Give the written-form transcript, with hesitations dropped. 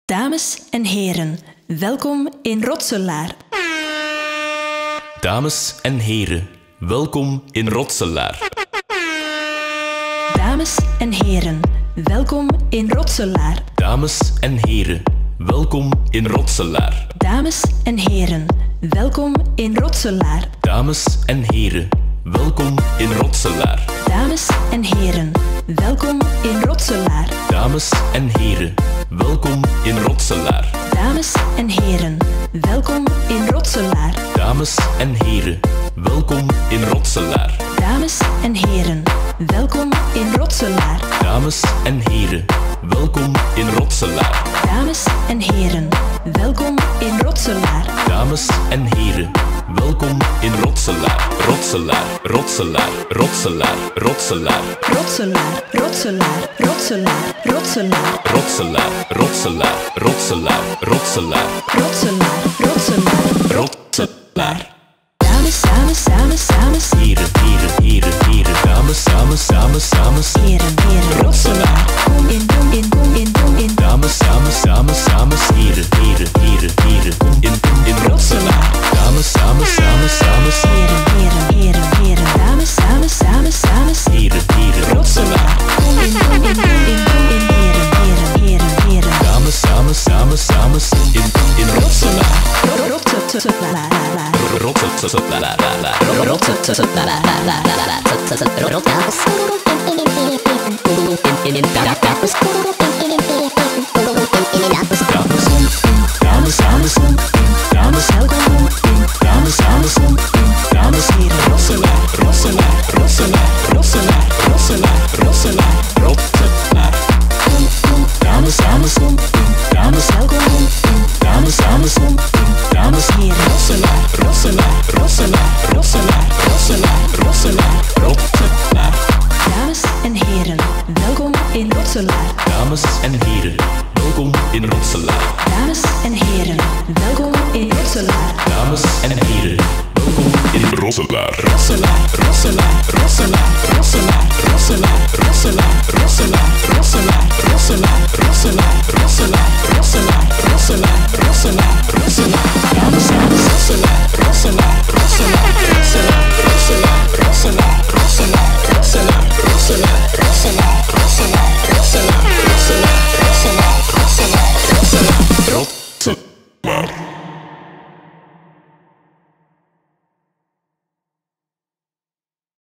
Dames en heren, welkom in Rotselaar. Dames en heren, welkom in Rotselaar. Dames en heren, welkom in Rotselaar. Dames en heren, welkom in Rotselaar. Dames en heren, welkom in Rotselaar. Dames en heren, welkom in Rotselaar. Dames en heren, welkom in Rotselaar. Dames en heren, welkom in Rotselaar. Dames en heren, welkom in Rotselaar. Dames en heren, welkom in Rotselaar. Dames en heren, welkom in Rotselaar. Dames en heren, welkom in Rotselaar. Dames en heren, welkom in Rotselaar. Dames en heren, welkom in Rotselaar. Rotselaar, Rotselaar, Rotselaar, Rotselaar. Rotselaar, Rotselaar, Rotselaar, Rotselaar. Rotselaar, Rotselaar, Rotselaar, Rotselaar. Rotselaar, Rotselaar, Rotselaar. Dames, dames, dames, dames. Heren, heren, heren, heren. Dames, dames, dames, dames. Heren, heren, Rotselaar. Kom in, kom in, kom in, kom in. Dames, dames, dames, dames. Heren, heren, heren, heren. Kom in Rotselaar. Dames, dames, dames, dames. Heren, heren, heren, heren. Dames, dames, dames, dames. Heren, heren, Rotselaar. Kom in, kom in, kom in, kom in. Heren, heren, heren, heren. Dames, dames, dames, dames. In Rotselaar. Rotselaar. Dames en heren, welkom in Rotselaar. Dames en heren, welkom in Rotselaar. Dames en heren, welkom in Rotselaar. Dames en heren, welkom in Rotselaar. Rotselaar, Rotselaar, Rotselaar, Rotselaar, Rotselaar, Rotselaar.